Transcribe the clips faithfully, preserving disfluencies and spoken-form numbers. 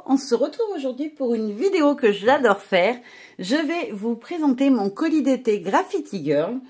on se retrouve aujourd'hui pour une vidéo que j'adore faire. Je vais vous présenter mon colis d'été Graffiti Girl.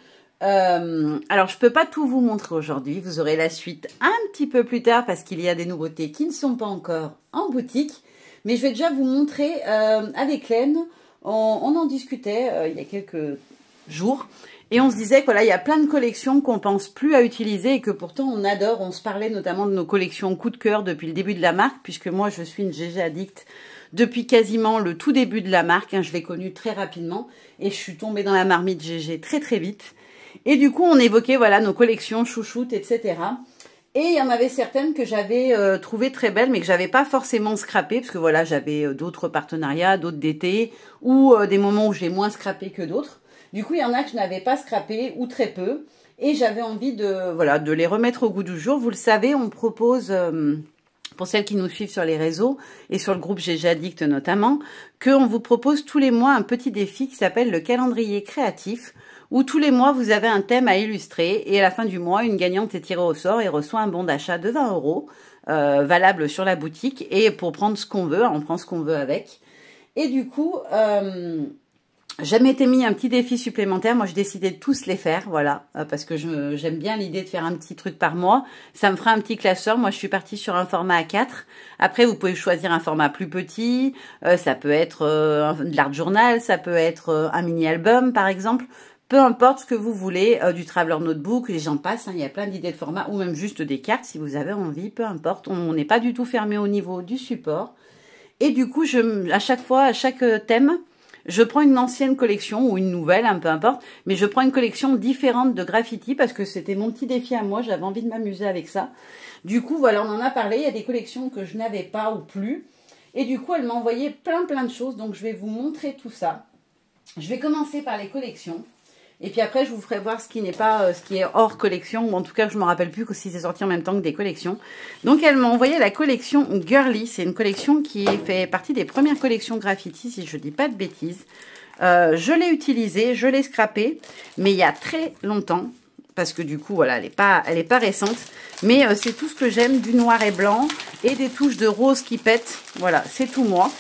Euh, alors, je peux pas tout vous montrer aujourd'hui. Vous aurez la suite un petit peu plus tard parce qu'il y a des nouveautés qui ne sont pas encore en boutique. Mais je vais déjà vous montrer euh, avec Laine. On, on en discutait euh, il y a quelques jours. Et on se disait que voilà, il y a plein de collections qu'on pense plus à utiliser et que pourtant on adore. On se parlait notamment de nos collections coup de cœur depuis le début de la marque, puisque moi je suis une G G addict depuis quasiment le tout début de la marque. Hein, je l'ai connue très rapidement et je suis tombée dans la marmite G G très très vite. Et du coup on évoquait voilà nos collections chouchoutes, et cetera. Et il y en avait certaines que j'avais euh, trouvées très belles, mais que j'avais pas forcément scrappées, parce que voilà, j'avais euh, d'autres partenariats, d'autres d'été, ou euh, des moments où j'ai moins scrappé que d'autres. Du coup, il y en a que je n'avais pas scrappé, ou très peu, et j'avais envie de, voilà, de les remettre au goût du jour. Vous le savez, on propose, euh, pour celles qui nous suivent sur les réseaux, et sur le groupe G G Addict notamment, qu'on vous propose tous les mois un petit défi qui s'appelle le calendrier créatif, où tous les mois, vous avez un thème à illustrer, et à la fin du mois, une gagnante est tirée au sort et reçoit un bon d'achat de vingt euros, euh, valable sur la boutique, et pour prendre ce qu'on veut, on prend ce qu'on veut avec. Et du coup... Euh, J'ai m'étais mis un petit défi supplémentaire. Moi, j'ai décidé de tous les faire, voilà, euh, parce que j'aime bien l'idée de faire un petit truc par mois. Ça me fera un petit classeur. Moi, je suis partie sur un format A quatre. Après, vous pouvez choisir un format plus petit. Euh, ça peut être euh, de l'art journal, ça peut être euh, un mini-album, par exemple. Peu importe ce que vous voulez, euh, du traveler notebook, les gens passent. Hein, il y a plein d'idées de format, ou même juste des cartes, si vous avez envie, peu importe. On n'est pas du tout fermé au niveau du support. Et du coup, je, à chaque fois, à chaque thème, je prends une ancienne collection ou une nouvelle, hein, peu importe, mais je prends une collection différente de graffiti parce que c'était mon petit défi à moi, j'avais envie de m'amuser avec ça. Du coup, voilà, on en a parlé, il y a des collections que je n'avais pas ou plus. Et du coup, elle m'a envoyé plein plein de choses, donc je vais vous montrer tout ça. Je vais commencer par les collections. Et puis après, je vous ferai voir ce qui n'est pas, euh, ce qui est hors collection, ou en tout cas, je ne me rappelle plus que si c'est sorti en même temps que des collections. Donc, elle m'a envoyé la collection Girly. C'est une collection qui fait partie des premières collections graffiti, si je ne dis pas de bêtises. Euh, je l'ai utilisée, je l'ai scrappée, mais il y a très longtemps, parce que du coup, voilà, elle n'est pas, elle est pas récente. Mais euh, c'est tout ce que j'aime, du noir et blanc, et des touches de rose qui pètent. Voilà, c'est tout moi.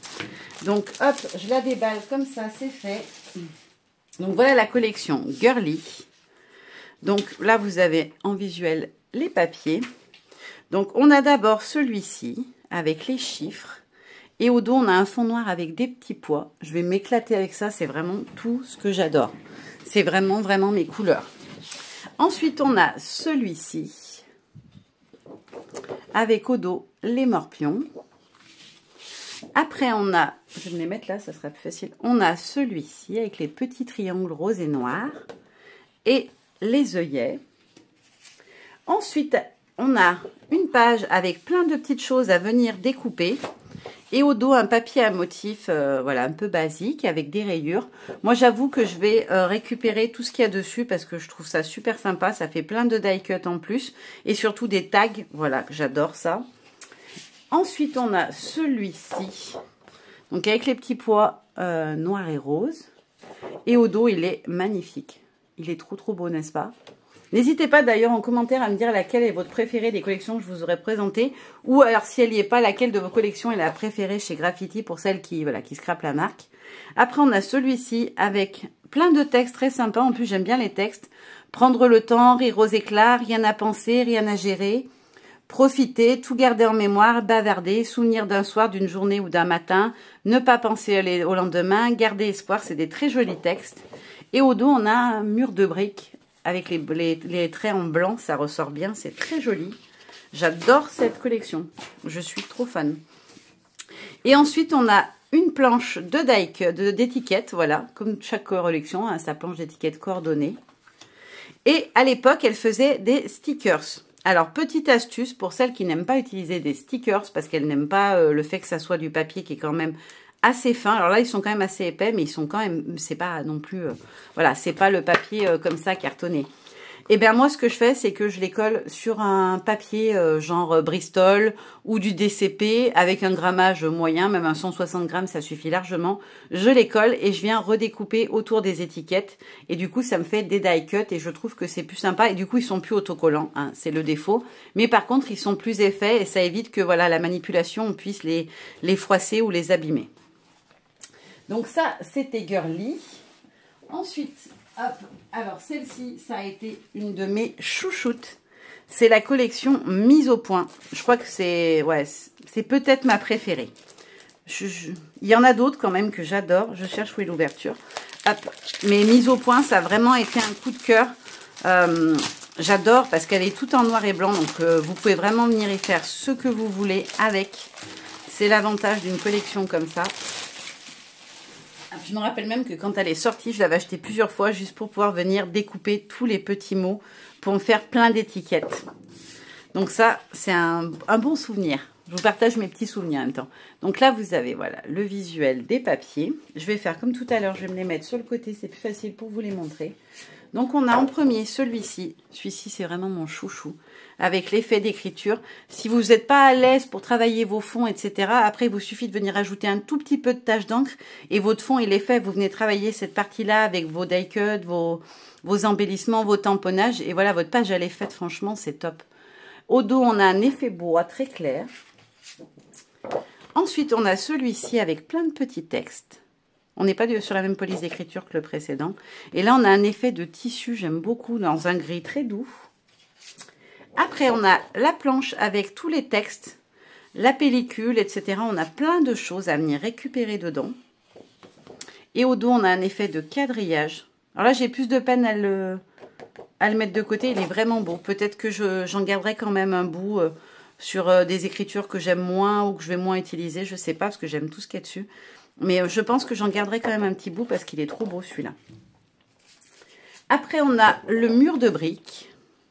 Donc, hop, je la déballe comme ça, c'est fait. Donc voilà la collection Girly. Donc là vous avez en visuel les papiers. Donc on a d'abord celui-ci avec les chiffres. Et au dos on a un fond noir avec des petits pois. Je vais m'éclater avec ça, c'est vraiment tout ce que j'adore. C'est vraiment vraiment mes couleurs. Ensuite on a celui-ci avec au dos les morpions. Après, on a, je vais me les mettre là, ça sera plus facile. On a celui-ci avec les petits triangles roses et noirs et les œillets. Ensuite, on a une page avec plein de petites choses à venir découper. Et au dos, un papier à motif, euh, voilà, un peu basique avec des rayures. Moi, j'avoue que je vais euh, récupérer tout ce qu'il y a dessus parce que je trouve ça super sympa. Ça fait plein de die cut en plus et surtout des tags. Voilà, j'adore ça. Ensuite, on a celui-ci, donc avec les petits pois euh, noirs et roses. Et au dos, il est magnifique. Il est trop, trop beau, n'est-ce pas? N'hésitez pas d'ailleurs en commentaire à me dire laquelle est votre préférée des collections que je vous aurais présentées. Ou alors, si elle n'y est pas, laquelle de vos collections est la préférée chez Graffiti pour celles qui, voilà, qui scrapent la marque. Après, on a celui-ci avec plein de textes très sympas. En plus, j'aime bien les textes. Prendre le temps, rire aux éclats, rien à penser, rien à gérer. Profiter, tout garder en mémoire, bavarder, souvenir d'un soir, d'une journée ou d'un matin, ne pas penser au lendemain, garder espoir, c'est des très jolis textes. Et au dos, on a un mur de briques avec les, les, les traits en blanc, ça ressort bien, c'est très joli. J'adore cette collection, je suis trop fan. Et ensuite, on a une planche de die, d'étiquettes, voilà, comme chaque collection, hein, sa planche d'étiquettes coordonnée. Et à l'époque, elle faisait des stickers. Alors, petite astuce pour celles qui n'aiment pas utiliser des stickers, parce qu'elles n'aiment pas euh, le fait que ça soit du papier qui est quand même assez fin. Alors là, ils sont quand même assez épais, mais ils sont quand même, c'est pas non plus, euh, voilà, c'est pas le papier euh, comme ça cartonné. Et bien moi, ce que je fais, c'est que je les colle sur un papier euh, genre Bristol ou du D C P avec un grammage moyen, même un cent soixante grammes, ça suffit largement. Je les colle et je viens redécouper autour des étiquettes. Et du coup, ça me fait des die cuts et je trouve que c'est plus sympa. Et du coup, ils sont plus autocollants, hein, c'est le défaut. Mais par contre, ils sont plus épais et ça évite que voilà la manipulation, on puisse les, les froisser ou les abîmer. Donc ça, c'était Girly. Ensuite... hop, alors celle-ci, ça a été une de mes chouchoutes. C'est la collection Mise au Point. Je crois que c'est ouais, c'est peut-être ma préférée. Je, je, il y en a d'autres quand même que j'adore. Je cherche où est l'ouverture. Hop, mais Mise au Point, ça a vraiment été un coup de cœur. Euh, j'adore parce qu'elle est toute en noir et blanc. Donc euh, vous pouvez vraiment venir y faire ce que vous voulez avec. C'est l'avantage d'une collection comme ça. Je me rappelle même que quand elle est sortie, je l'avais achetée plusieurs fois juste pour pouvoir venir découper tous les petits mots pour me faire plein d'étiquettes. Donc ça, c'est un, un bon souvenir. Je vous partage mes petits souvenirs en même temps. Donc là, vous avez voilà le visuel des papiers. Je vais faire comme tout à l'heure, je vais me les mettre sur le côté, c'est plus facile pour vous les montrer. Donc on a en premier celui-ci. Celui-ci, c'est vraiment mon chouchou. Avec l'effet d'écriture. Si vous n'êtes pas à l'aise pour travailler vos fonds, et cetera, après, il vous suffit de venir ajouter un tout petit peu de tache d'encre et votre fond, il est fait. Vous venez travailler cette partie-là avec vos die cuts, vos, vos embellissements, vos tamponnages. Et voilà, votre page, elle est faite. Franchement, c'est top. Au dos, on a un effet bois très clair. Ensuite, on a celui-ci avec plein de petits textes. On n'est pas sur la même police d'écriture que le précédent. Et là, on a un effet de tissu, j'aime beaucoup, dans un gris très doux. Après, on a la planche avec tous les textes, la pellicule, et cetera. On a plein de choses à venir récupérer dedans. Et au dos, on a un effet de quadrillage. Alors là, j'ai plus de peine à le, à le mettre de côté. Il est vraiment beau. Peut-être que je, j'en garderai quand même un bout euh, sur euh, des écritures que j'aime moins ou que je vais moins utiliser. Je ne sais pas, parce que j'aime tout ce qu'il y a dessus. Mais euh, je pense que j'en garderai quand même un petit bout parce qu'il est trop beau, celui-là. Après, on a le mur de briques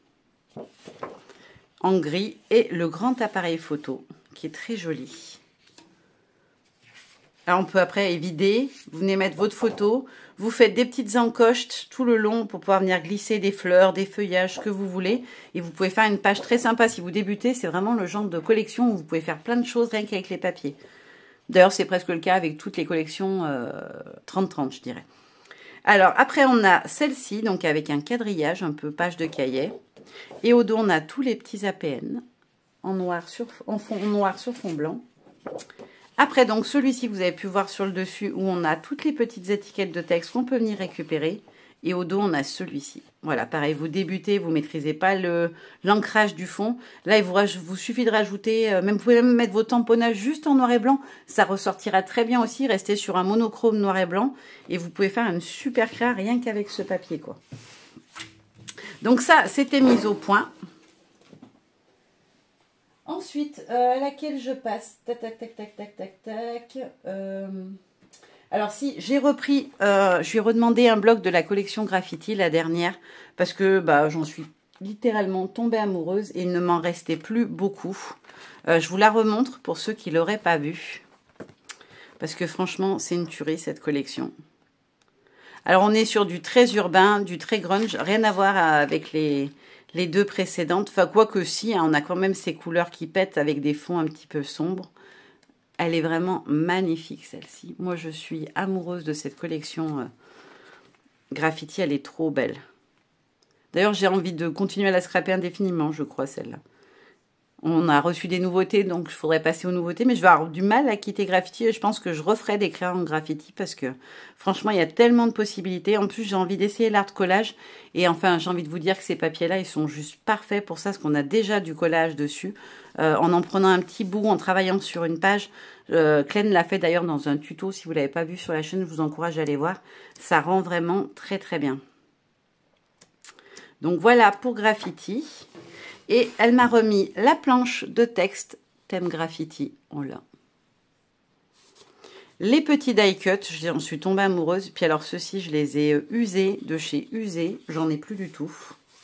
en gris et le grand appareil photo qui est très joli. Alors on peut après vider, vous venez mettre votre photo, vous faites des petites encoches tout le long pour pouvoir venir glisser des fleurs, des feuillages, ce que vous voulez. Et vous pouvez faire une page très sympa si vous débutez, c'est vraiment le genre de collection où vous pouvez faire plein de choses rien qu'avec les papiers. D'ailleurs c'est presque le cas avec toutes les collections euh, trente trente je dirais. Alors après on a celle-ci, donc avec un quadrillage, un peu page de cahier. Et au dos, on a tous les petits A P N en noir sur, en fond noir sur fond blanc. Après, donc, celui-ci que vous avez pu voir sur le dessus, où on a toutes les petites étiquettes de texte qu'on peut venir récupérer. Et au dos, on a celui-ci. Voilà, pareil, vous débutez, vous ne maîtrisez pas l'ancrage du fond. Là, il vous, vous suffit de rajouter, euh, même, vous pouvez même mettre vos tamponnages juste en noir et blanc. Ça ressortira très bien aussi, rester sur un monochrome noir et blanc. Et vous pouvez faire une super créa rien qu'avec ce papier, quoi. Donc ça, c'était Mise au Point. Ensuite, euh, à laquelle je passe. Tac, tac, tac, tac, tac, tac, tac. Euh... Alors si, j'ai repris, euh, je lui ai redemandé un bloc de la collection Graffiti, la dernière, parce que bah, j'en suis littéralement tombée amoureuse et il ne m'en restait plus beaucoup. Euh, je vous la remontre pour ceux qui ne l'auraient pas vue. Parce que franchement, c'est une tuerie cette collection. Alors, on est sur du très urbain, du très grunge, rien à voir avec les, les deux précédentes. Enfin, quoi que si, hein, on a quand même ces couleurs qui pètent avec des fonds un petit peu sombres. Elle est vraiment magnifique, celle-ci. Moi, je suis amoureuse de cette collection euh, Graffiti. Elle est trop belle. D'ailleurs, j'ai envie de continuer à la scraper indéfiniment, je crois, celle-là. On a reçu des nouveautés, donc il faudrait passer aux nouveautés. Mais je vais avoir du mal à quitter Graffiti et je pense que je referai des crayons en Graffiti parce que franchement, il y a tellement de possibilités. En plus, j'ai envie d'essayer l'art collage. Et enfin, j'ai envie de vous dire que ces papiers-là, ils sont juste parfaits pour ça, parce qu'on a déjà du collage dessus. Euh, en en prenant un petit bout, en travaillant sur une page. Euh, Clem l'a fait d'ailleurs dans un tuto. Si vous ne l'avez pas vu sur la chaîne, je vous encourage à aller voir. Ça rend vraiment très très bien. Donc voilà pour Graffiti. Et elle m'a remis la planche de texte thème Graffiti. On l'a. Les petits die cuts, j'en suis tombée amoureuse. Puis alors ceux-ci, je les ai usés de chez Usé. J'en ai plus du tout.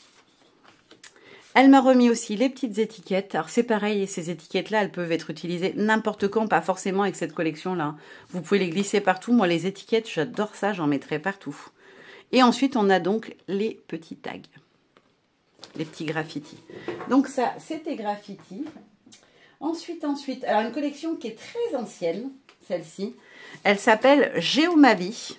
Elle m'a remis aussi les petites étiquettes. Alors c'est pareil, ces étiquettes-là, elles peuvent être utilisées n'importe quand, pas forcément avec cette collection-là. Vous pouvez les glisser partout. Moi, les étiquettes, j'adore ça, j'en mettrai partout. Et ensuite, on a donc les petits tags. les petits graffitis. Donc ça, c'était graffiti. Ensuite, ensuite, alors une collection qui est très ancienne, celle-ci. Elle s'appelle Géomavie.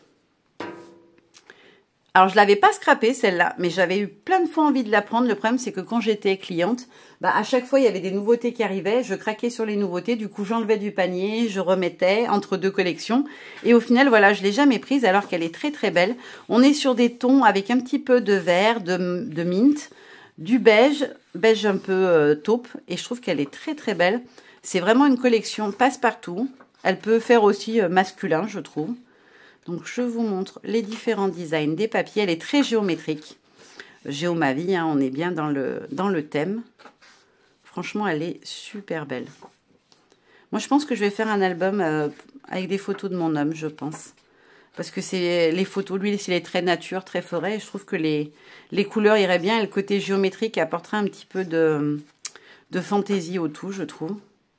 Alors, je ne l'avais pas scrappée, celle-là, mais j'avais eu plein de fois envie de la prendre. Le problème, c'est que quand j'étais cliente, bah, à chaque fois, il y avait des nouveautés qui arrivaient. Je craquais sur les nouveautés. Du coup, j'enlevais du panier, je remettais entre deux collections. Et au final, voilà, je ne l'ai jamais prise alors qu'elle est très, très belle. On est sur des tons avec un petit peu de vert, de, de mint, du beige, beige un peu euh, taupe. Et je trouve qu'elle est très, très belle. C'est vraiment une collection passe-partout. Elle peut faire aussi euh, masculin, je trouve. Donc, je vous montre les différents designs des papiers. Elle est très géométrique. Géomavie, hein, on est bien dans le, dans le thème. Franchement, elle est super belle. Moi, je pense que je vais faire un album euh, avec des photos de mon homme, je pense. Parce que c'est les photos, lui, il est très nature, très forêt. Et je trouve que les, les couleurs iraient bien. Et le côté géométrique apportera un petit peu de, de fantaisie au tout, je trouve.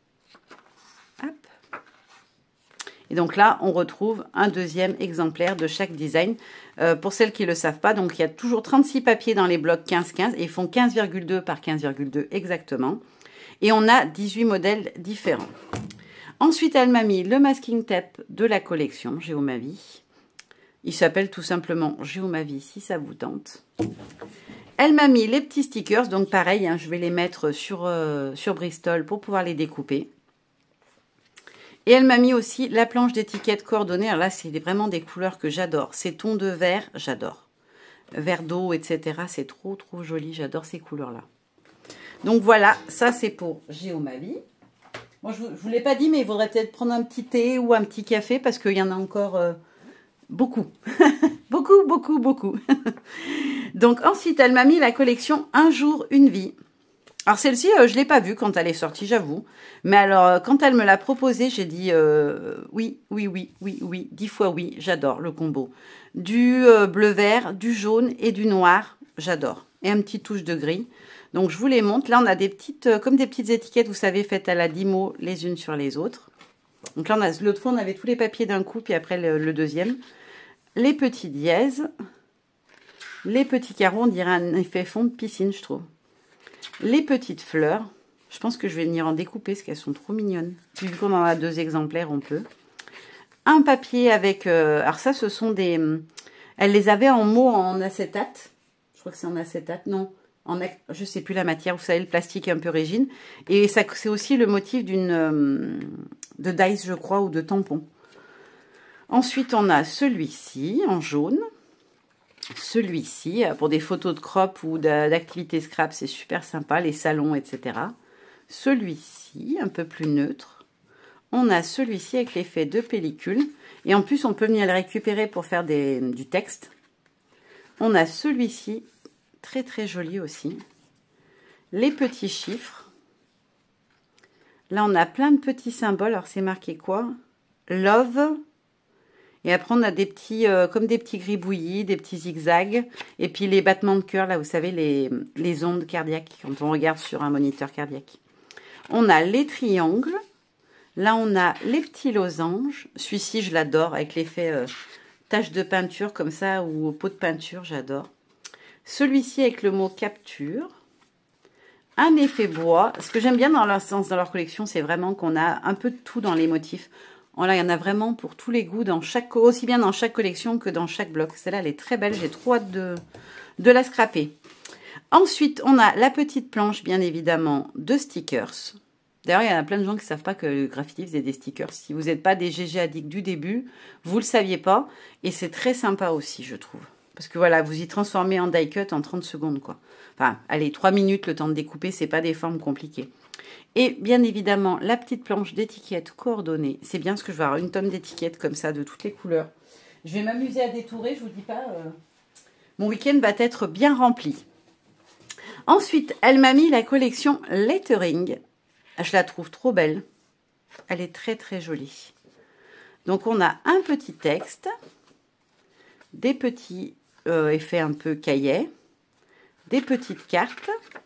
Et donc là, on retrouve un deuxième exemplaire de chaque design. Euh, pour celles qui ne le savent pas, donc il y a toujours trente-six papiers dans les blocs quinze quinze et ils font quinze virgule deux par quinze virgule deux exactement. Et on a dix-huit modèles différents. Ensuite, elle m'a mis le masking tape de la collection Géomavie. Il s'appelle tout simplement Géomavie si ça vous tente. Elle m'a mis les petits stickers, donc pareil, hein, je vais les mettre sur, euh, sur Bristol pour pouvoir les découper. Et elle m'a mis aussi la planche d'étiquette coordonnée. Alors là, c'est vraiment des couleurs que j'adore. Ces tons de vert, j'adore. Vert d'eau, et cetera. C'est trop, trop joli. J'adore ces couleurs-là. Donc voilà, ça c'est pour Géomavie. Bon, je ne vous l'ai pas dit, mais il faudrait peut-être prendre un petit thé ou un petit café parce qu'il y en a encore euh, beaucoup. beaucoup, beaucoup, beaucoup. Donc ensuite, elle m'a mis la collection Un jour, une vie. Alors celle-ci, euh, je ne l'ai pas vue quand elle est sortie, j'avoue. Mais alors, euh, quand elle me l'a proposée, j'ai dit euh, oui, oui, oui, oui, oui, dix fois oui, j'adore le combo. Du euh, bleu-vert, du jaune et du noir, j'adore. Et un petit touche de gris. Donc je vous les montre. Là, on a des petites, euh, comme des petites étiquettes, vous savez, faites à la Dymo les unes sur les autres. Donc là, l'autre fois, on avait tous les papiers d'un coup, puis après le, le deuxième. Les petits dièses. Les petits carreaux, on dirait un effet fond de piscine, je trouve. Les petites fleurs, je pense que je vais venir en découper parce qu'elles sont trop mignonnes. Vu qu'on en a deux exemplaires, on peut. Un papier avec... Euh, alors ça, ce sont des... Elle les avait en mots en acétate. Je crois que c'est en acétate, non. En, je ne sais plus la matière, vous savez, le plastique un peu résine. Et ça, c'est aussi le motif d'une... Euh, de dice, je crois, ou de tampon. Ensuite, on a celui-ci, en jaune. Celui-ci, pour des photos de crop ou d'activités scrap, c'est super sympa, les salons, et cetera. Celui-ci, un peu plus neutre. On a celui-ci avec l'effet de pellicule. Et en plus, on peut venir le récupérer pour faire des, du texte. On a celui-ci, très très joli aussi. Les petits chiffres. Là, on a plein de petits symboles. Alors, c'est marqué quoi? Love. Et après, on a des petits, euh, comme des petits gribouillis, des petits zigzags. Et puis les battements de cœur, là, vous savez, les, les ondes cardiaques, quand on regarde sur un moniteur cardiaque. On a les triangles. Là, on a les petits losanges. Celui-ci, je l'adore, avec l'effet euh, tache de peinture, comme ça, ou pot de peinture, j'adore. Celui-ci, avec le mot capture. Un effet bois. Ce que j'aime bien dans leur sens, dans leur collection, c'est vraiment qu'on a un peu de tout dans les motifs. Oh là, il y en a vraiment pour tous les goûts, dans chaque, aussi bien dans chaque collection que dans chaque bloc. Celle-là, elle est très belle. J'ai trop hâte de, de la scraper. Ensuite, on a la petite planche, bien évidemment, de stickers. D'ailleurs, il y en a plein de gens qui ne savent pas que le graffiti faisait des stickers. Si vous n'êtes pas des G G addicts du début, vous ne le saviez pas. Et c'est très sympa aussi, je trouve. Parce que voilà, vous y transformez en die cut en trente secondes, quoi. Enfin, allez, trois minutes, le temps de découper, c'est pas des formes compliquées. Et bien évidemment, la petite planche d'étiquettes coordonnées. C'est bien parce que je vais avoir une tonne d'étiquettes comme ça, de toutes les couleurs. Je vais m'amuser à détourer, je vous dis pas. Euh... Mon week-end va être bien rempli. Ensuite, elle m'a mis la collection Lettering. Je la trouve trop belle. Elle est très très jolie. Donc on a un petit texte, des petits euh, effets un peu cahiers, des petites cartes.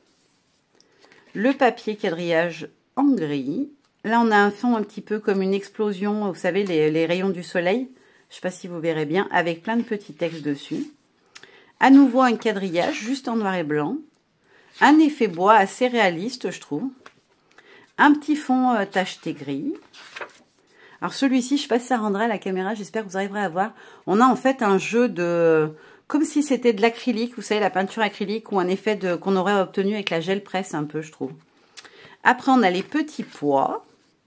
Le papier quadrillage en gris. Là, on a un fond un petit peu comme une explosion. Vous savez, les, les rayons du soleil. Je ne sais pas si vous verrez bien. Avec plein de petits textes dessus. À nouveau, un quadrillage juste en noir et blanc. Un effet bois assez réaliste, je trouve. Un petit fond euh, tacheté gris. Alors celui-ci, je ne sais pas si ça rendra à la caméra, j'espère que vous arriverez à voir. On a en fait un jeu de... Comme si c'était de l'acrylique, vous savez, la peinture acrylique ou un effet de qu'on aurait obtenu avec la gel presse un peu, je trouve. Après, on a les petits pois.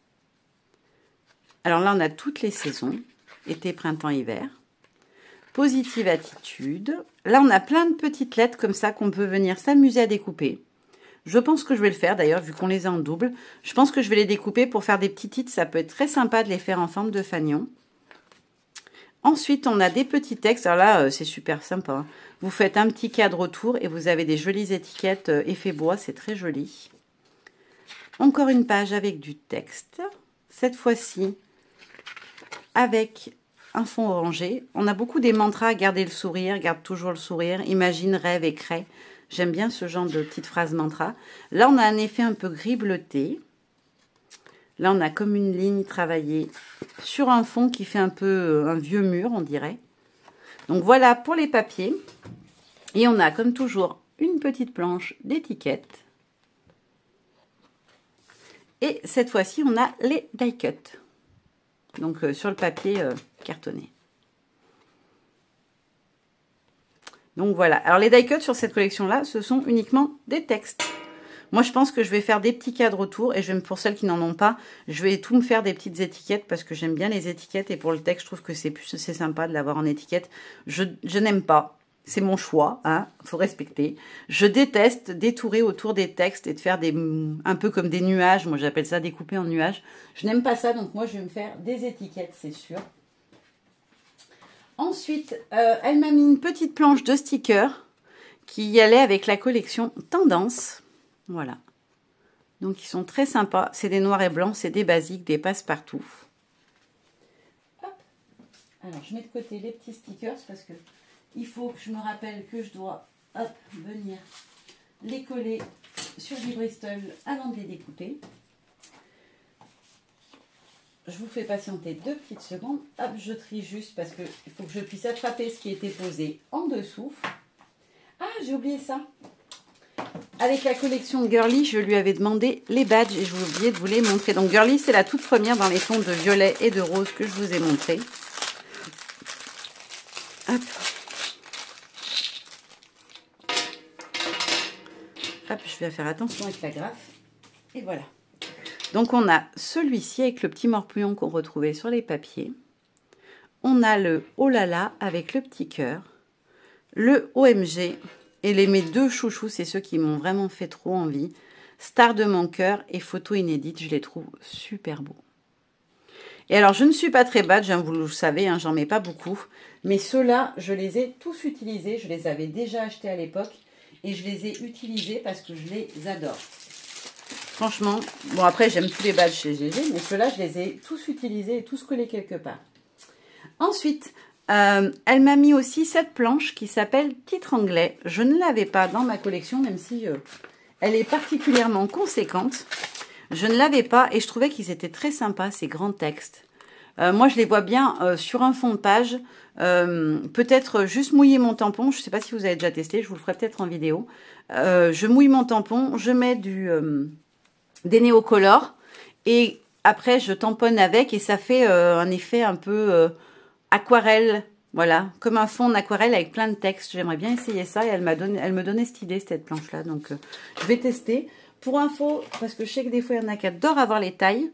Alors là, on a toutes les saisons. Été, printemps, hiver. Positive attitude. Là, on a plein de petites lettres comme ça qu'on peut venir s'amuser à découper. Je pense que je vais le faire d'ailleurs, vu qu'on les a en double. Je pense que je vais les découper pour faire des petits titres. Ça peut être très sympa de les faire en forme de fanion. Ensuite, on a des petits textes. Alors là, euh, c'est super sympa. Hein. Vous faites un petit cadre autour et vous avez des jolies étiquettes euh, effet bois. C'est très joli. Encore une page avec du texte. Cette fois-ci, avec un fond orangé. On a beaucoup des mantras. Gardez le sourire, garde toujours le sourire. Imagine, rêve et crée. J'aime bien ce genre de petites phrases mantra. Là, on a un effet un peu gris bleuté. Là, on a comme une ligne travaillée sur un fond qui fait un peu un vieux mur, on dirait. Donc, voilà pour les papiers. Et on a, comme toujours, une petite planche d'étiquettes. Et cette fois-ci, on a les die cuts. Donc, euh, sur le papier euh, cartonné. Donc, voilà. Alors, les die cuts sur cette collection-là, ce sont uniquement des textes. Moi, je pense que je vais faire des petits cadres autour. Et je vais, pour celles qui n'en ont pas, je vais tout me faire des petites étiquettes parce que j'aime bien les étiquettes. Et pour le texte, je trouve que c'est plus c'est sympa de l'avoir en étiquette. Je, je n'aime pas. C'est mon choix. Hein, faut respecter. Je déteste détourer autour des textes et de faire des un peu comme des nuages. Moi, j'appelle ça découper en nuages. Je n'aime pas ça. Donc, moi, je vais me faire des étiquettes, c'est sûr. Ensuite, euh, elle m'a mis une petite planche de stickers qui y allait avec la collection Tendance. Voilà. Donc, ils sont très sympas. C'est des noirs et blancs, c'est des basiques, des passe-partout. Alors, je mets de côté les petits stickers parce que il faut que je me rappelle que je dois hop, venir les coller sur du Bristol avant de les découper. Je vous fais patienter deux petites secondes. Hop, je trie juste parce qu'il faut que je puisse attraper ce qui était posé en dessous. Ah, j'ai oublié ça. Avec la collection Girly, je lui avais demandé les badges et je vous ai oublié de vous les montrer. Donc Girly, c'est la toute première dans les tons de violet et de rose que je vous ai montré. Hop. Hop, je vais faire attention avec la graffe. Et voilà. Donc on a celui-ci avec le petit morpuon qu'on retrouvait sur les papiers. On a le oh là là avec le petit cœur. Le O M G. Et les mes deux chouchous, c'est ceux qui m'ont vraiment fait trop envie. Star de mon cœur et photo inédite, je les trouve super beaux. Et alors, je ne suis pas très badge, hein, vous le savez, hein, j'en mets pas beaucoup. Mais ceux-là, je les ai tous utilisés. Je les avais déjà achetés à l'époque. Et je les ai utilisés parce que je les adore. Franchement, bon après, j'aime tous les badges chez G G. Mais ceux-là, je les ai tous utilisés et tous collés quelque part. Ensuite... Euh, elle m'a mis aussi cette planche qui s'appelle Titre anglais. Je ne l'avais pas dans ma collection, même si euh, elle est particulièrement conséquente. Je ne l'avais pas et je trouvais qu'ils étaient très sympas, ces grands textes. Euh, moi, je les vois bien euh, sur un fond de page. Euh, peut-être juste mouiller mon tampon. Je ne sais pas si vous avez déjà testé, je vous le ferai peut-être en vidéo. Euh, je mouille mon tampon, je mets du, euh, des néocolores et après, je tamponne avec et ça fait euh, un effet un peu... Euh, aquarelle, voilà, comme un fond d'aquarelle avec plein de textes. J'aimerais bien essayer ça et elle m'a donné, elle me donnait cette idée, cette planche-là. Donc, euh, je vais tester. Pour info, parce que je sais que des fois, il y en a qui adorent avoir les tailles.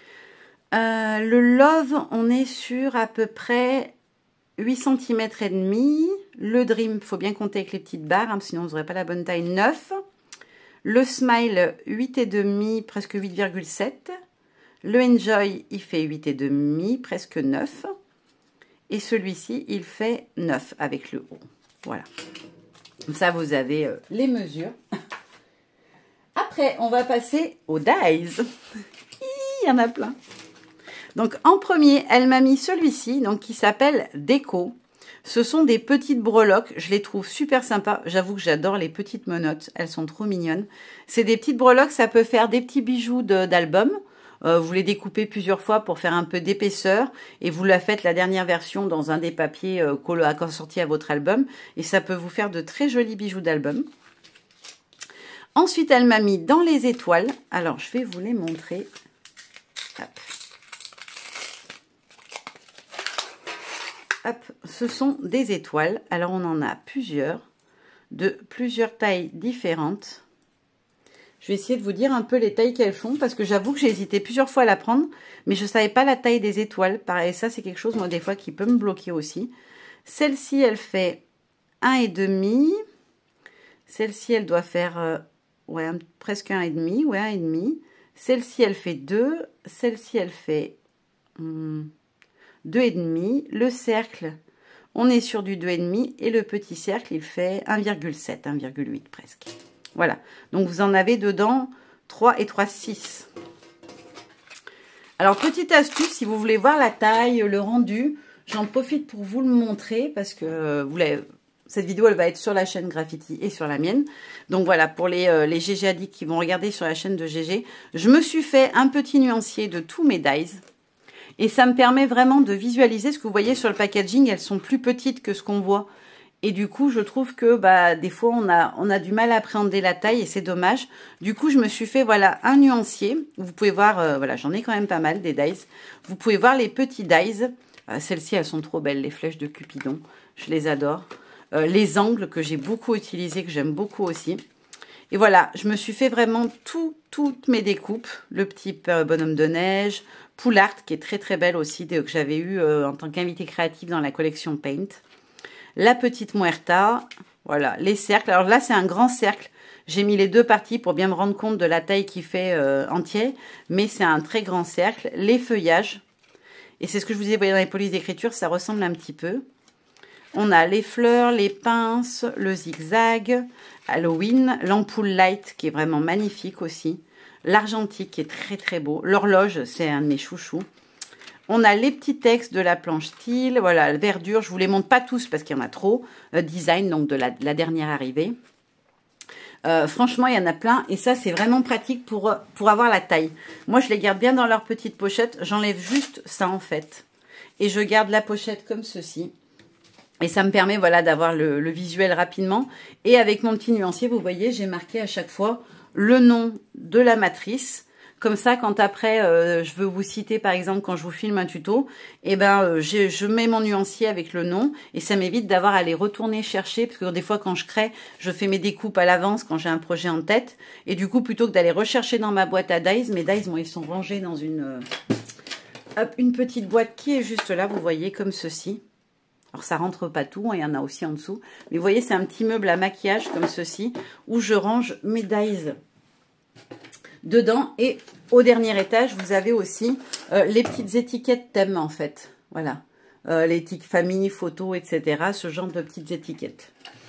Euh, le Love, on est sur à peu près huit centimètres et demi. Le Dream, il faut bien compter avec les petites barres, hein, sinon vous n'aurez pas la bonne taille, neuf. Le Smile, huit et demi, presque huit virgule sept. Le Enjoy, il fait huit et demi, presque neuf. Et celui-ci, il fait neuf avec le haut. Voilà. Comme ça, vous avez euh, les mesures. Après, on va passer aux dies. Il y en a plein. Donc, en premier, elle m'a mis celui-ci, donc qui s'appelle Déco. Ce sont des petites breloques. Je les trouve super sympas. J'avoue que j'adore les petites menottes. Elles sont trop mignonnes. C'est des petites breloques. Ça peut faire des petits bijoux d'album. Euh, vous les découpez plusieurs fois pour faire un peu d'épaisseur et vous la faites la dernière version dans un des papiers euh, assortis à votre album et ça peut vous faire de très jolis bijoux d'album. Ensuite, elle m'a mis dans les étoiles. Alors, je vais vous les montrer. Hop. Hop, ce sont des étoiles. Alors, on en a plusieurs, de plusieurs tailles différentes. Je vais essayer de vous dire un peu les tailles qu'elles font, parce que j'avoue que j'ai hésité plusieurs fois à la prendre, mais je ne savais pas la taille des étoiles. Pareil, ça, c'est quelque chose, moi, des fois, qui peut me bloquer aussi. Celle-ci, elle fait un et demi. Celle-ci, elle doit faire euh, ouais, un, presque un et demi. Ouais, un et demi. Celle-ci, elle fait deux. Celle-ci, elle fait... Hum, deux et demi. Le cercle, on est sur du deux et demi et le petit cercle, il fait un virgule sept, un virgule huit presque. Voilà. Donc vous en avez dedans trois et trois, six. Alors petite astuce, si vous voulez voir la taille, le rendu, j'en profite pour vous le montrer parce que vous l'avez... Cette vidéo, elle va être sur la chaîne Graffiti et sur la mienne. Donc voilà, pour les, euh, les G G addicts qui vont regarder sur la chaîne de G G, je me suis fait un petit nuancier de tous mes dies. Et ça me permet vraiment de visualiser ce que vous voyez sur le packaging. Elles sont plus petites que ce qu'on voit. Et du coup, je trouve que bah, des fois, on a, on a du mal à appréhender la taille et c'est dommage. Du coup, je me suis fait voilà un nuancier. Vous pouvez voir, euh, voilà, j'en ai quand même pas mal des dies. Vous pouvez voir les petits dies. Euh, Celles-ci, elles sont trop belles, les flèches de Cupidon. Je les adore. Euh, les angles que j'ai beaucoup utilisés, que j'aime beaucoup aussi. Et voilà, je me suis fait vraiment tout, toutes mes découpes. Le petit bonhomme de neige, Poulart, qui est très très belle aussi, que j'avais eu euh, en tant qu'invité créatif dans la collection Paint. La petite Muerta, voilà, les cercles. Alors là, c'est un grand cercle. J'ai mis les deux parties pour bien me rendre compte de la taille qu'il fait euh, entier. Mais c'est un très grand cercle. Les feuillages. Et c'est ce que je vous ai voyé dans les polices d'écriture, ça ressemble un petit peu. On a les fleurs, les pinces, le zigzag, Halloween, l'ampoule light qui est vraiment magnifique aussi. L'argentique qui est très très beau. L'horloge, c'est un de mes chouchous. On a les petits textes de la planche style. Voilà, la verdure, je ne vous les montre pas tous parce qu'il y en a trop. Euh, design, donc de la, de la dernière arrivée. Euh, franchement, il y en a plein. Et ça, c'est vraiment pratique pour, pour avoir la taille. Moi, je les garde bien dans leur petite pochette. J'enlève juste ça en fait. Et je garde la pochette comme ceci. Et ça me permet voilà, d'avoir le, le visuel rapidement. Et avec mon petit nuancier, vous voyez, j'ai marqué à chaque fois le nom de la matrice. Comme ça, quand après, euh, je veux vous citer, par exemple, quand je vous filme un tuto, eh ben, euh, je, je mets mon nuancier avec le nom. Et ça m'évite d'avoir à les retourner chercher. Parce que des fois, quand je crée, je fais mes découpes à l'avance quand j'ai un projet en tête. Et du coup, plutôt que d'aller rechercher dans ma boîte à dies, mes dies, bon, ils sont rangés dans une, euh, hop, une petite boîte qui est juste là, vous voyez, comme ceci. Alors, ça rentre pas tout, hein, il y en a aussi en dessous. Mais vous voyez, c'est un petit meuble à maquillage comme ceci, où je range mes dies dedans. Et au dernier étage, vous avez aussi euh, les petites étiquettes thème, en fait. Voilà. Euh, les tics famille, photos, et cetera. Ce genre de petites étiquettes.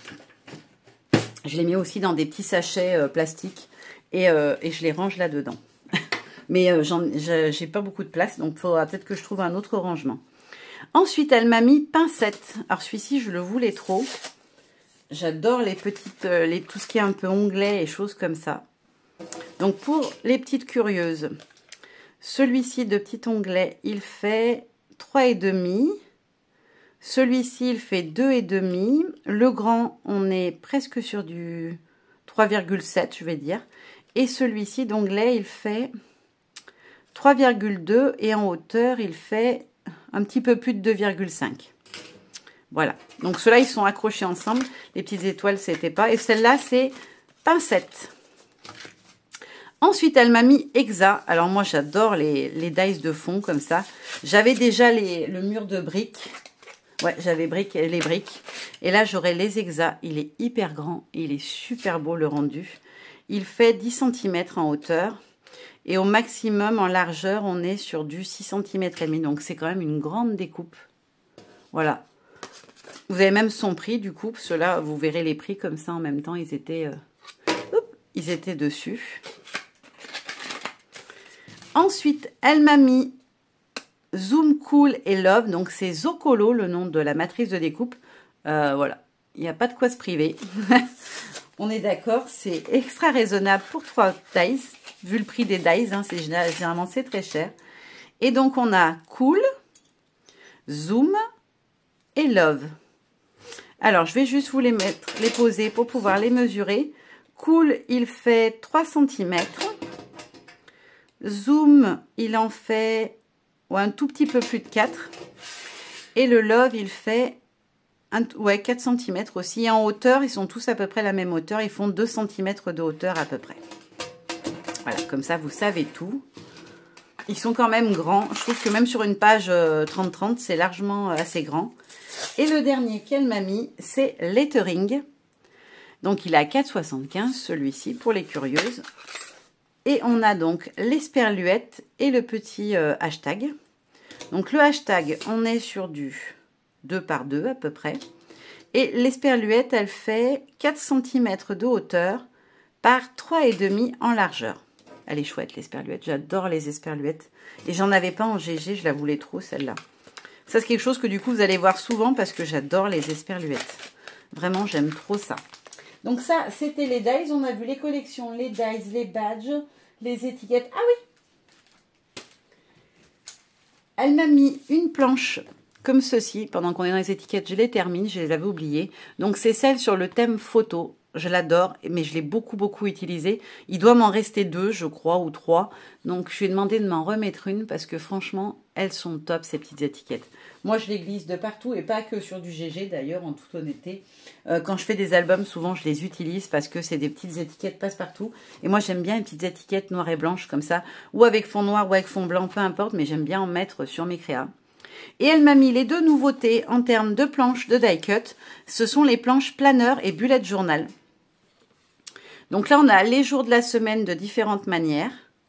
Je les mets aussi dans des petits sachets euh, plastiques. Et, euh, et je les range là-dedans. Mais euh, j'ai pas beaucoup de place, donc il faudra peut-être que je trouve un autre rangement. Ensuite, elle m'a mis pincette. Alors, celui-ci, je le voulais trop. J'adore les petites, euh, les, tout ce qui est un peu onglet et choses comme ça. Donc, pour les petites curieuses, celui-ci de petit onglet, il fait trois et demi. Celui-ci, il fait deux et demi. Le grand, on est presque sur du trois virgule sept, je vais dire. Et celui-ci d'onglet, il fait trois virgule deux et en hauteur, il fait un petit peu plus de deux virgule cinq. Voilà. Donc, ceux-là, ils sont accrochés ensemble. Les petites étoiles, c'était pas. Et celle-là, c'est pincette. Ensuite, elle m'a mis Hexa. Alors, moi, j'adore les, les dies de fond comme ça. J'avais déjà les, le mur de briques. Ouais, j'avais briques, les briques. Et là, j'aurai les Hexa. Il est hyper grand. Il est super beau, le rendu. Il fait dix centimètres en hauteur. Et au maximum, en largeur, on est sur du six centimètres et demi. Donc, c'est quand même une grande découpe. Voilà. Vous avez même son prix, du coup. Ceux-là, vous verrez les prix comme ça en même temps. Ils étaient, euh, hop, ils étaient dessus. Ensuite, elle m'a mis Zoom Cool et Love. Donc, c'est Zocolo, le nom de la matrice de découpe. Euh, voilà. Il n'y a pas de quoi se priver. On est d'accord. C'est extra raisonnable pour trois dies. Vu le prix des dies, hein, c'est généralement c'est très cher. Et donc, on a Cool, Zoom et Love. Alors, je vais juste vous les mettre, les poser pour pouvoir les mesurer. Cool, il fait trois centimètres. Zoom, il en fait ouais, un tout petit peu plus de quatre. Et le Love, il fait un, ouais, quatre centimètres aussi. Et en hauteur, ils sont tous à peu près la même hauteur. Ils font deux centimètres de hauteur à peu près. Voilà, comme ça, vous savez tout. Ils sont quand même grands. Je trouve que même sur une page trente trente, c'est largement assez grand. Et le dernier qu'elle m'a mis, c'est Lettering. Donc, il est à quatre soixante-quinze, celui-ci, pour les curieuses. Et on a donc l'esperluette et le petit euh, hashtag. Donc, le hashtag, on est sur du deux par deux à peu près. Et l'esperluette, elle fait quatre centimètres de hauteur par trois virgule cinq en largeur. Elle est chouette, l'esperluette. J'adore les esperluettes. Et j'en avais pas en G G, je la voulais trop, celle-là. Ça, c'est quelque chose que du coup, vous allez voir souvent parce que j'adore les esperluettes. Vraiment, j'aime trop ça. Donc ça, c'était les dies. On a vu les collections, les dies, les badges, les étiquettes. Ah oui! Elle m'a mis une planche comme ceci. Pendant qu'on est dans les étiquettes, je les termine. Je les avais oubliées. Donc, c'est celle sur le thème photo. Je l'adore, mais je l'ai beaucoup, beaucoup utilisée. Il doit m'en rester deux, je crois, ou trois. Donc, je lui ai demandé de m'en remettre une parce que franchement, elles sont top, ces petites étiquettes. Moi, je les glisse de partout et pas que sur du G G, d'ailleurs, en toute honnêteté. Euh, quand je fais des albums, souvent, je les utilise parce que c'est des petites étiquettes passe-partout. Et moi, j'aime bien les petites étiquettes noires et blanches comme ça, ou avec fond noir ou avec fond blanc, peu importe, mais j'aime bien en mettre sur mes créas. Et elle m'a mis les deux nouveautés en termes de planches de die cut. Ce sont les planches planeur et bullet journal. Donc là, on a les jours de la semaine de différentes manières.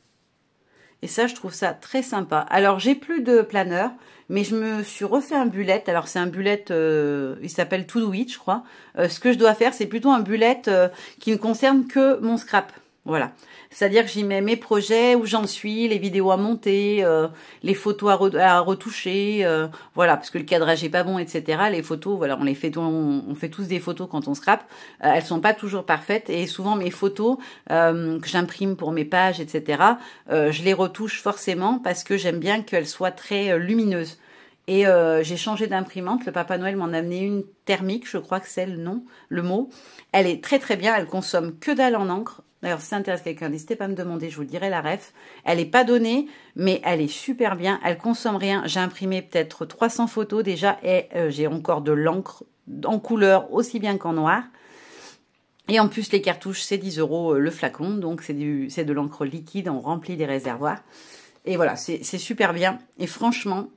Et ça, je trouve ça très sympa. Alors, j'ai plus de planeur, mais je me suis refait un bullet. Alors, c'est un bullet, euh, il s'appelle To Do It, je crois. Euh, ce que je dois faire, c'est plutôt un bullet euh, qui ne concerne que mon scrap. Voilà. C'est-à-dire que j'y mets mes projets, où j'en suis, les vidéos à monter, euh, les photos à, re à retoucher, euh, voilà, parce que le cadrage est pas bon, et cetera. Les photos, voilà, on les fait, on, on fait tous des photos quand on scrape. Euh, elles sont pas toujours parfaites et souvent mes photos euh, que j'imprime pour mes pages, et cetera. Euh, je les retouche forcément parce que j'aime bien qu'elles soient très euh, lumineuses. Et euh, j'ai changé d'imprimante. Le Papa Noël m'en a amené une thermique, je crois que c'est le nom, le mot. Elle est très très bien. Elle consomme que dalle en encre. D'ailleurs, si ça intéresse quelqu'un, n'hésitez pas à me demander, je vous dirai la ref. Elle n'est pas donnée, mais elle est super bien. Elle consomme rien. J'ai imprimé peut-être trois cents photos déjà et euh, j'ai encore de l'encre en couleur aussi bien qu'en noir. Et en plus, les cartouches, c'est dix euros le flacon. Donc, c'est de l'encre liquide. On remplit des réservoirs. Et voilà, c'est super bien. Et franchement,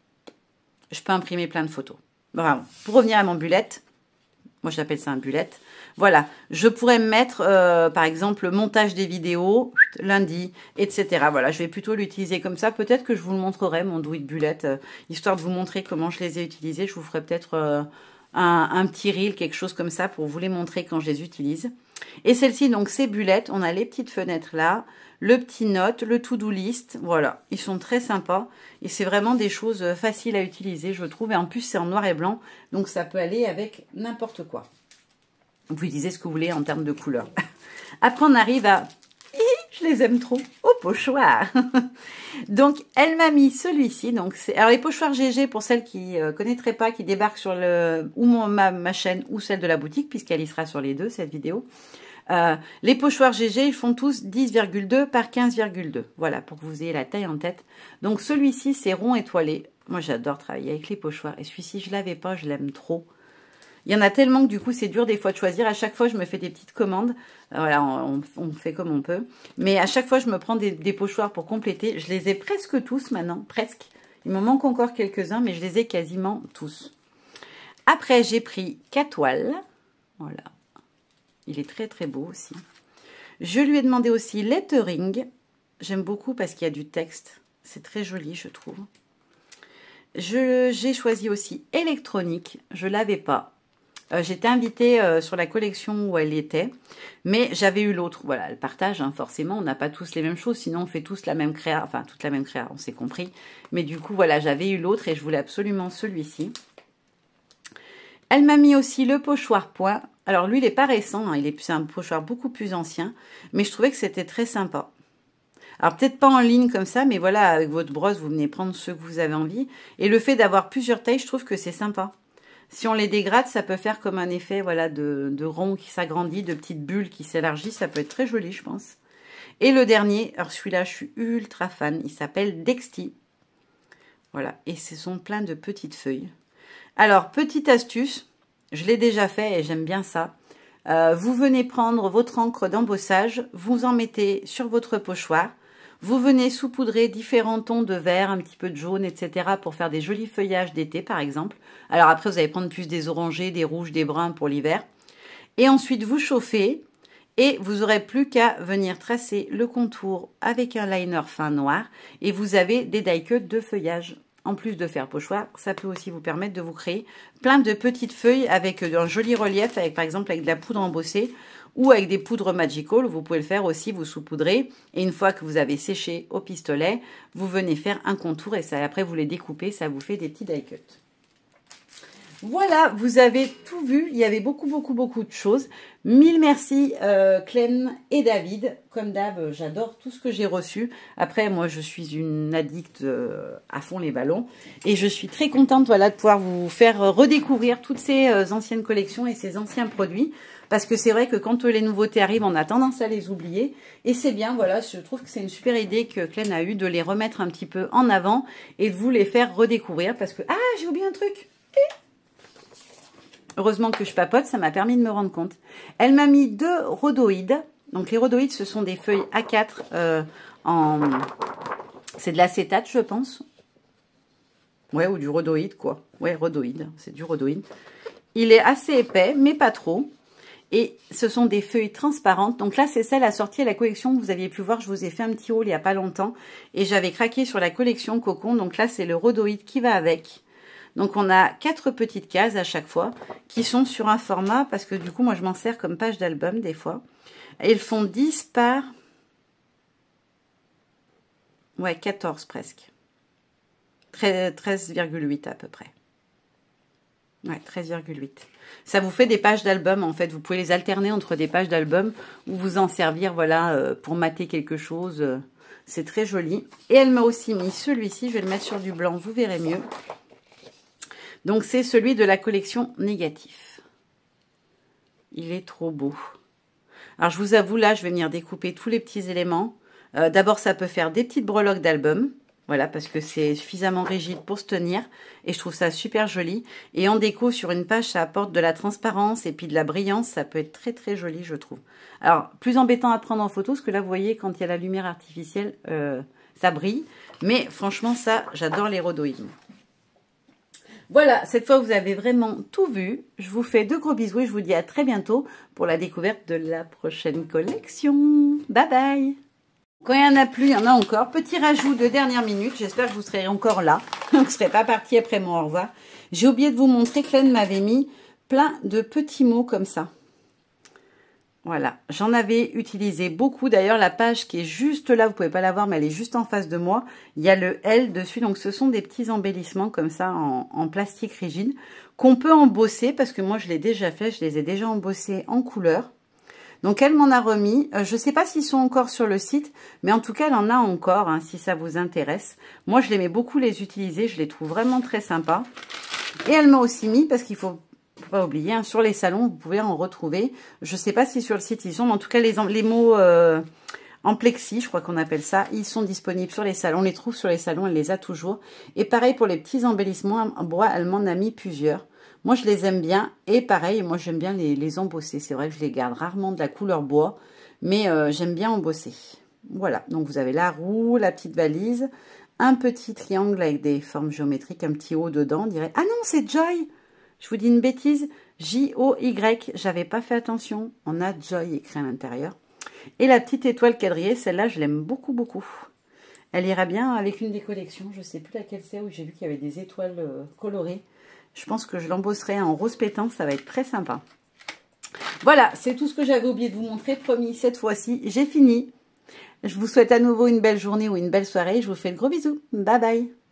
je peux imprimer plein de photos. Bravo. Pour revenir à mon bullet, moi j'appelle ça un bullet. Voilà, je pourrais me mettre, euh, par exemple, le montage des vidéos, lundi, et cetera. Voilà, je vais plutôt l'utiliser comme ça. Peut-être que je vous le montrerai, mon Do It Bullet, euh, histoire de vous montrer comment je les ai utilisés. Je vous ferai peut-être euh, un, un petit reel, quelque chose comme ça, pour vous les montrer quand je les utilise. Et celle-ci, donc, c'est Bullet. On a les petites fenêtres là, le petit note, le to-do list. Voilà, ils sont très sympas. Et c'est vraiment des choses faciles à utiliser, je trouve. Et en plus, c'est en noir et blanc, donc ça peut aller avec n'importe quoi. Vous utilisez ce que vous voulez en termes de couleurs. Après, on arrive à... Je les aime trop. Au pochoir. Donc, elle m'a mis celui-ci. Donc, c'est alors les pochoirs G G, pour celles qui ne euh, connaîtraient pas, qui débarquent sur le ou mon, ma, ma chaîne ou celle de la boutique, puisqu'elle y sera sur les deux, cette vidéo. Euh, les pochoirs G G, ils font tous dix virgule deux par quinze virgule deux. Voilà, pour que vous ayez la taille en tête. Donc, celui-ci, c'est rond étoilé. Moi, j'adore travailler avec les pochoirs. Et celui-ci, je ne l'avais pas, je l'aime trop. Il y en a tellement que du coup, c'est dur des fois de choisir. À chaque fois, je me fais des petites commandes. Euh, voilà, on, on fait comme on peut. Mais à chaque fois, je me prends des, des pochoirs pour compléter. Je les ai presque tous maintenant, presque. Il me manque encore quelques-uns, mais je les ai quasiment tous. Après, j'ai pris Catoile. Voilà. Il est très, très beau aussi. Je lui ai demandé aussi Lettering. J'aime beaucoup parce qu'il y a du texte. C'est très joli, je trouve. J'ai choisi aussi Électronique. Je ne l'avais pas. Euh, J'étais invitée euh, sur la collection où elle était, mais j'avais eu l'autre. Voilà, le partage, hein, forcément, on n'a pas tous les mêmes choses, sinon on fait tous la même créa, enfin toute la même créa, on s'est compris. Mais du coup, voilà, j'avais eu l'autre et je voulais absolument celui-ci. Elle m'a mis aussi le pochoir point. Alors lui, il n'est pas récent, hein, il est, c'est un pochoir beaucoup plus ancien, mais je trouvais que c'était très sympa. Alors peut-être pas en ligne comme ça, mais voilà, avec votre brosse, vous venez prendre ce que vous avez envie. Et le fait d'avoir plusieurs tailles, je trouve que c'est sympa. Si on les dégrade, ça peut faire comme un effet voilà, de, de rond qui s'agrandit, de petites bulles qui s'élargissent. Ça peut être très joli, je pense. Et le dernier, alors celui-là, je suis ultra fan. Il s'appelle Dexty. Voilà, et ce sont plein de petites feuilles. Alors, petite astuce, je l'ai déjà fait et j'aime bien ça. Euh, vous venez prendre votre encre d'embossage, vous en mettez sur votre pochoir. Vous venez saupoudrer différents tons de vert, un petit peu de jaune, et cetera pour faire des jolis feuillages d'été, par exemple. Alors après, vous allez prendre plus des orangés, des rouges, des bruns pour l'hiver. Et ensuite, vous chauffez et vous n'aurez plus qu'à venir tracer le contour avec un liner fin noir. Et vous avez des die cuts de feuillage. En plus de faire pochoir, ça peut aussi vous permettre de vous créer plein de petites feuilles avec un joli relief, avec par exemple avec de la poudre embossée ou avec des poudres Magical. Vous pouvez le faire aussi, vous saupoudrez. Et une fois que vous avez séché au pistolet, vous venez faire un contour et ça, après vous les découpez, ça vous fait des petits die cuts. Voilà, vous avez tout vu. Il y avait beaucoup, beaucoup, beaucoup de choses. Mille merci euh, Clem et David. Comme d'hab, j'adore tout ce que j'ai reçu. Après, moi, je suis une addict euh, à fond les ballons. Et je suis très contente voilà, de pouvoir vous faire redécouvrir toutes ces euh, anciennes collections et ces anciens produits. Parce que c'est vrai que quand les nouveautés arrivent, on a tendance à les oublier. Et c'est bien, voilà, je trouve que c'est une super idée que Clem a eue de les remettre un petit peu en avant et de vous les faire redécouvrir. Parce que, ah, j'ai oublié un truc. Heureusement que je papote, ça m'a permis de me rendre compte. Elle m'a mis deux rhodoïdes. Donc les rhodoïdes, ce sont des feuilles A quatre euh, en... C'est de l'acétate, je pense. Ouais, ou du rhodoïde, quoi. Ouais, rhodoïde, c'est du rhodoïde. Il est assez épais, mais pas trop. Et ce sont des feuilles transparentes. Donc là, c'est celle assortie à la collection que vous aviez pu voir. Je vous ai fait un petit haul il n'y a pas longtemps. Et j'avais craqué sur la collection Cocon. Donc là, c'est le rhodoïde qui va avec. Donc, on a quatre petites cases à chaque fois qui sont sur un format, parce que du coup, moi, je m'en sers comme page d'album des fois. Et ils font dix par... Ouais, quatorze presque. treize virgule huit à peu près. Ouais, treize virgule huit. Ça vous fait des pages d'album, en fait. Vous pouvez les alterner entre des pages d'album ou vous en servir, voilà, pour mater quelque chose. C'est très joli. Et elle m'a aussi mis celui-ci. Je vais le mettre sur du blanc, vous verrez mieux. Donc, c'est celui de la collection Négatif. Il est trop beau. Alors, je vous avoue, là, je vais venir découper tous les petits éléments. Euh, D'abord, ça peut faire des petites breloques d'album. Voilà, parce que c'est suffisamment rigide pour se tenir. Et je trouve ça super joli. Et en déco, sur une page, ça apporte de la transparence et puis de la brillance. Ça peut être très, très joli, je trouve. Alors, plus embêtant à prendre en photo, parce que là, vous voyez, quand il y a la lumière artificielle, euh, ça brille. Mais franchement, ça, j'adore les rhodoïdes. Voilà, cette fois, vous avez vraiment tout vu. Je vous fais de gros bisous et je vous dis à très bientôt pour la découverte de la prochaine collection. Bye bye! Quand il n'y en a plus, il y en a encore. Petit rajout de dernière minute. J'espère que vous serez encore là. Vous ne serez pas parti après mon au revoir. J'ai oublié de vous montrer que Clem m'avait mis plein de petits mots comme ça. Voilà, j'en avais utilisé beaucoup. D'ailleurs, la page qui est juste là, vous pouvez pas la voir, mais elle est juste en face de moi. Il y a le L dessus, donc ce sont des petits embellissements comme ça en, en plastique rigide qu'on peut embosser parce que moi, je l'ai déjà fait. Je les ai déjà embossés en couleur. Donc, elle m'en a remis. Euh, je sais pas s'ils sont encore sur le site, mais en tout cas, elle en a encore, hein, si ça vous intéresse. Moi, je l'aimais beaucoup les utiliser. Je les trouve vraiment très sympas. Et elle m'a aussi mis, parce qu'il faut... Faut pas oublier, hein, sur les salons, vous pouvez en retrouver. Je ne sais pas si sur le site ils sont, mais en tout cas, les, les mots euh, en plexi, je crois qu'on appelle ça, ils sont disponibles sur les salons. On les trouve sur les salons, elle les a toujours. Et pareil pour les petits embellissements en bois, elle m'en a mis plusieurs. Moi, je les aime bien. Et pareil, moi, j'aime bien les, les embosser. C'est vrai que je les garde rarement de la couleur bois, mais euh, j'aime bien embosser. Voilà, donc vous avez la roue, la petite valise, un petit triangle avec des formes géométriques, un petit haut dedans, on dirait. Ah non, c'est Joy! Je vous dis une bêtise, J O Y, j'avais pas fait attention. On a Joy écrit à l'intérieur. Et la petite étoile quadrillée, celle-là, je l'aime beaucoup, beaucoup. Elle ira bien avec une des collections. Je sais plus laquelle c'est, où j'ai vu qu'il y avait des étoiles euh, colorées. Je pense que je l'embosserai en rose pétant, ça va être très sympa. Voilà, c'est tout ce que j'avais oublié de vous montrer. Promis, cette fois-ci, j'ai fini. Je vous souhaite à nouveau une belle journée ou une belle soirée. Je vous fais de gros bisous. Bye bye.